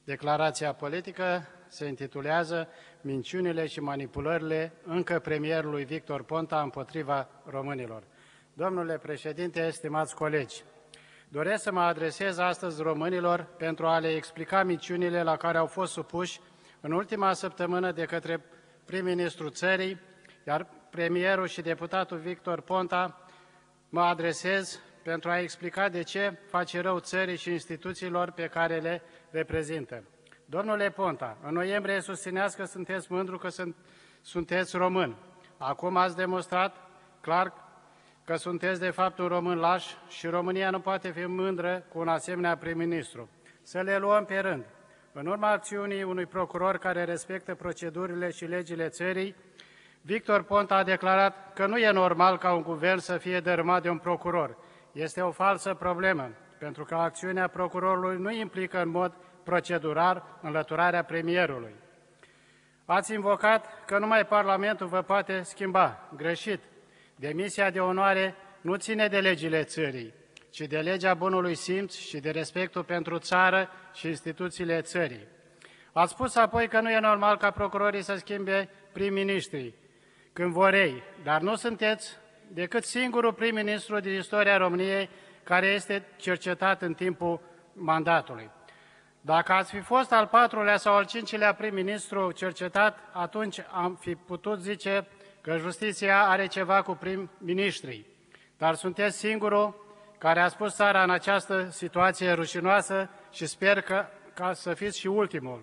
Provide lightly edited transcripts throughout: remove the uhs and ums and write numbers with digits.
Declarația politică se intitulează Minciunile și manipulările încă premierului Victor Ponta împotriva românilor. Domnule președinte, stimați colegi, doresc să mă adresez astăzi românilor pentru a le explica minciunile la care au fost supuși în ultima săptămână de către prim-ministrul țării, iar premierul și deputatul Victor Ponta mă adresez pentru a explica de ce face rău țării și instituțiilor pe care le reprezintă. Domnule Ponta, în noiembrie susțineați că sunteți mândru că sunteți român. Acum ați demonstrat clar că sunteți de fapt un român laș și România nu poate fi mândră cu un asemenea prim-ministru. Să le luăm pe rând. În urma acțiunii unui procuror care respectă procedurile și legile țării, Victor Ponta a declarat că nu e normal ca un guvern să fie dărâmat de un procuror. Este o falsă problemă, pentru că acțiunea procurorului nu implică în mod procedural înlăturarea premierului. Ați invocat că numai Parlamentul vă poate schimba. Greșit. Demisia de onoare nu ține de legile țării, ci de legea bunului simț și de respectul pentru țară și instituțiile țării. Ați spus apoi că nu e normal ca procurorii să schimbe prim-ministrii când vor ei, dar nu sunteți decât singurul prim-ministru din istoria României care este cercetat în timpul mandatului. Dacă ați fi fost al patrulea sau al cincilea prim-ministru cercetat, atunci am fi putut zice că justiția are ceva cu prim-ministrii. Dar sunteți singurul care a spus țara în această situație rușinoasă și sper ca să fiți și ultimul.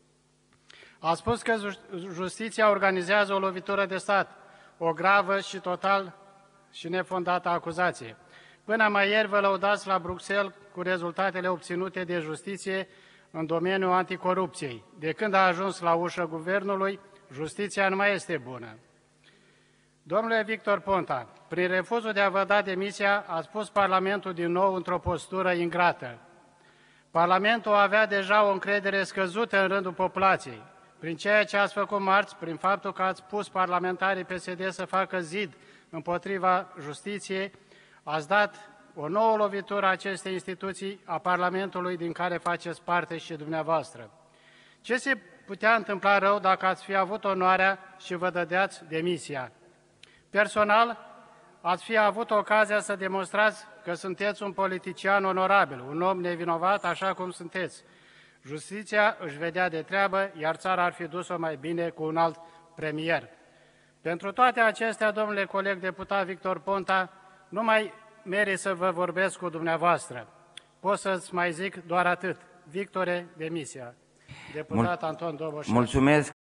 A spus că justiția organizează o lovitură de stat, o gravă și total și nefondată acuzație. Până mai ieri vă lăudați la Bruxelles cu rezultatele obținute de justiție în domeniul anticorupției. De când a ajuns la ușă guvernului, justiția nu mai este bună. Domnule Victor Ponta, prin refuzul de a vă da demisia, ați pus Parlamentul din nou într-o postură ingrată. Parlamentul avea deja o încredere scăzută în rândul populației. Prin ceea ce ați făcut marți, prin faptul că ați pus parlamentarii PSD să facă zid împotriva justiției, ați dat o nouă lovitură acestei instituții, a Parlamentului, din care faceți parte și dumneavoastră. Ce se putea întâmpla rău dacă ați fi avut onoarea și vă dădeați demisia? Personal, ați fi avut ocazia să demonstrați că sunteți un politician onorabil, un om nevinovat, așa cum sunteți. Justiția își vedea de treabă, iar țara ar fi dus-o mai bine cu un alt premier. Pentru toate acestea, domnule coleg deputat Victor Ponta, nu mai merit să vă vorbesc cu dumneavoastră. Pot să-ți mai zic doar atât. Victore, demisia. Deputat Anton Doboș. Mulțumesc.